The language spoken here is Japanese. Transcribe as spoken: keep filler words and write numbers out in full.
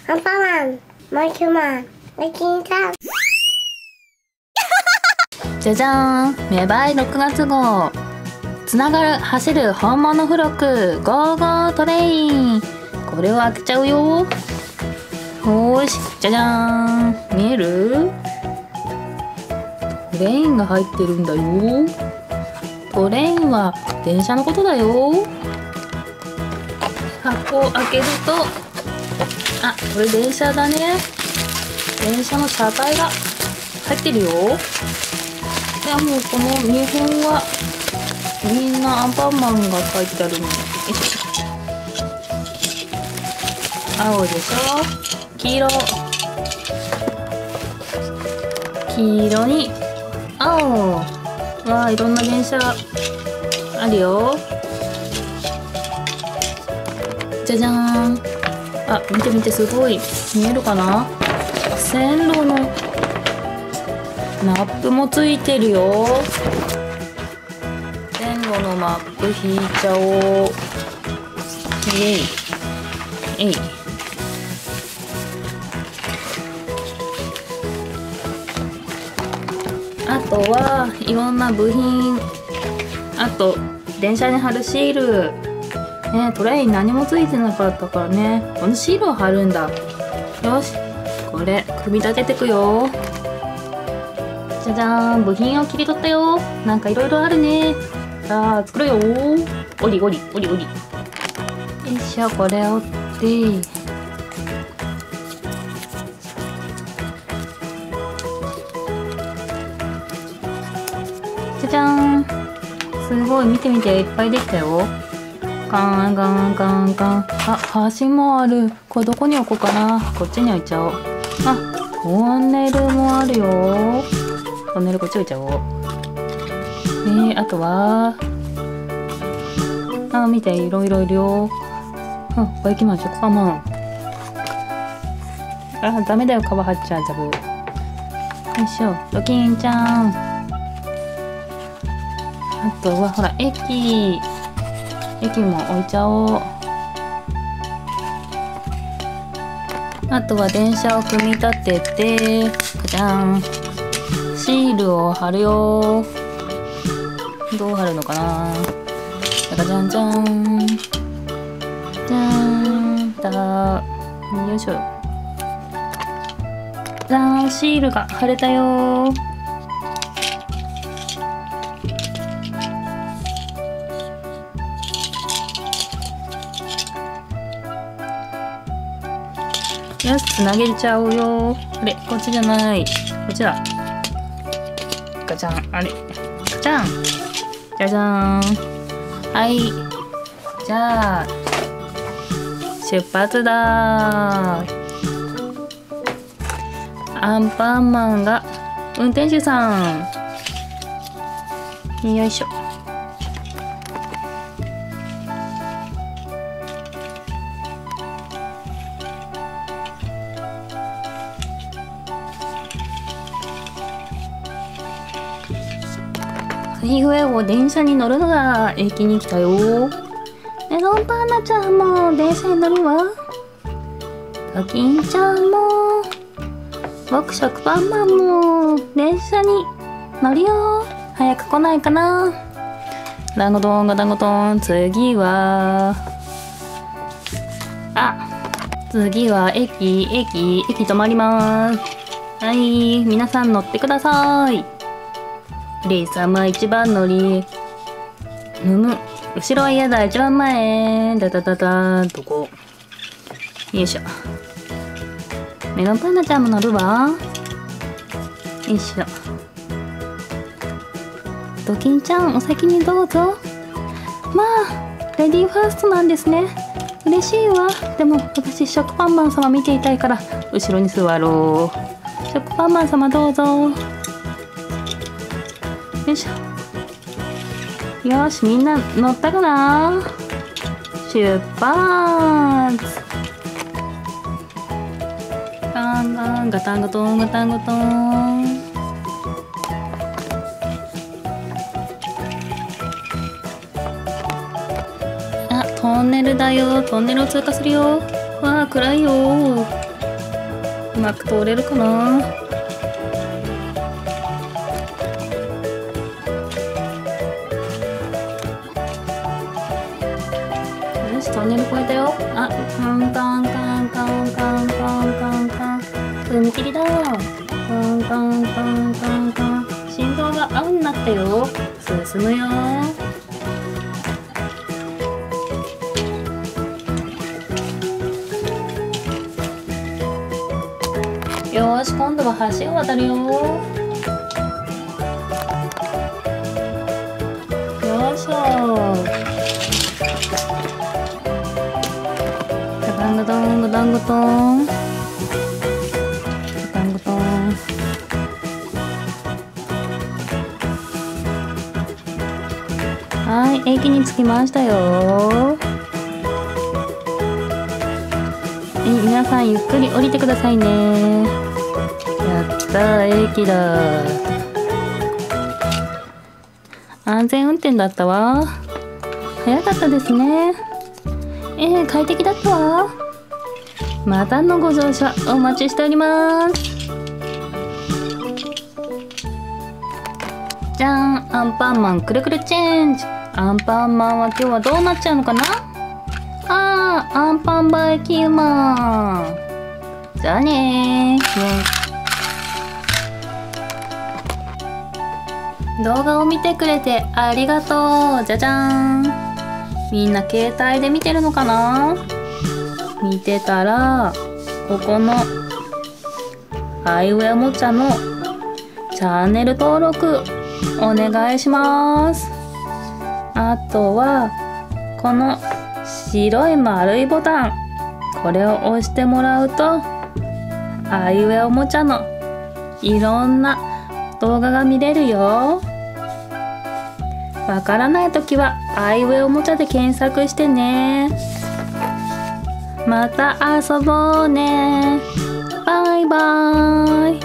アンパンマン、マイクマン、レキンちゃん。 じゃじゃーん、芽生えろくがつ号。つながる走る本物付録ゴーゴートレイン。これを開けちゃうよ。よーし、じゃじゃーん、見える？トレインが入ってるんだよ。トレインは電車のことだよ。箱を開けると、あ、これ電車だね。電車の車体が入ってるよ。でもうこの見本はみんなアンパンマンが書いてあるの。よいしょ。青でしょ、黄色、黄色に青。わあ、いろんな電車あるよ。じゃじゃーん。あ、見て見て、すごい見えるかな。線路のマップもついてるよ。線路のマップ引いちゃおう。えいえい。あとはいろんな部品、あと電車に貼るシールね。トレイに何もついてなかったからね、このシールを貼るんだ。よし、これ組み立ててくよ。じゃじゃーん、部品を切り取ったよ。なんかいろいろあるね。さあ作るよ。おりおりおりおり。よいしょ、これ折って、じゃじゃーん。すごい、見てみて、いっぱいできたよ。カンカンカンカン。あ、橋もある。これどこに置こうかな。こっちに置いちゃおう。あ、トンネルもあるよ。トンネルこっち置いちゃおう。ねえ、あとは、あ、見て、いろいろいるよ。あ、バイキンマン、食パンマン。あ、ダメだよ、皮張っちゃう、ザブ。よいしょ、ドキンちゃん。あとは、ほら、駅。駅も置いちゃおう。あとは電車を組み立てて、ガチャン。シールを貼るよ。どう貼るのかな。ガチャンじゃん。じゃーん。だー。よいしょ。じゃーん。シールが貼れたよ。よし、つなげちゃうよ。あれ、こっちじゃない。こっちだ。ガチャン、あれ。ガチャン。じゃじゃーん。はい。じゃあ、出発だー。アンパンマンが運転手さん。よいしょ。海上を電車に乗るのが駅に来たよ。メロンパンナちゃんも電車に乗るわ。ドキンちゃんも、僕食パンマンも電車に乗るよ。早く来ないかな。団子トンガ団子トン。次は、あ、次は駅駅駅止まります。はい、皆さん乗ってください。レイ様一番乗り。むむ。後ろは嫌だ、一番前。だだだだどこ。よいしょ。メロンパンナちゃんも乗るわ。よいしょ。ドキンちゃん、お先にどうぞ。まあ、レディーファーストなんですね。嬉しいわ。でも、私、食パンマン様見ていたいから、後ろに座ろう。食パンマン様どうぞ。よいしょ。よし、みんな乗ったかな。出発。ガンガンガタンガトンガタンガトン。あ、トンネルだよ。トンネルを通過するよ。わあ、暗いよ。 まく通れるかな。よし、トンネル越えたよ。あ、カンカンカンカンカンカンカンカン。踏切だ。カンカンカンカンカン。信号が青になったよ。進むよ。よーし、今度は橋を渡るよ。よいしょ。ガタンガタンガタンガタン。ガタンガタン。はい、駅に着きましたよ。え、皆さんゆっくり降りてくださいね。やったー、駅だ。安全運転だったわ。早かったですね。えー、快適だったわ。またのご乗車お待ちしております。じゃん、アンパンマンくるくるチェンジ。アンパンマンは今日はどうなっちゃうのかな。あー、アンパンバイキューマン。じゃあねー。動画を見てくれてありがとう。じゃじゃーん。みんな携帯で見てるのかな。見てたらここのアイウェイおもちゃのチャンネル登録お願いします。あとはこの白い丸いボタン、これを押してもらうとアイウェイおもちゃのいろんな動画が見れるよ。わからないときはアイウェイおもちゃで検索してね。また遊ぼうね。バイバーイ。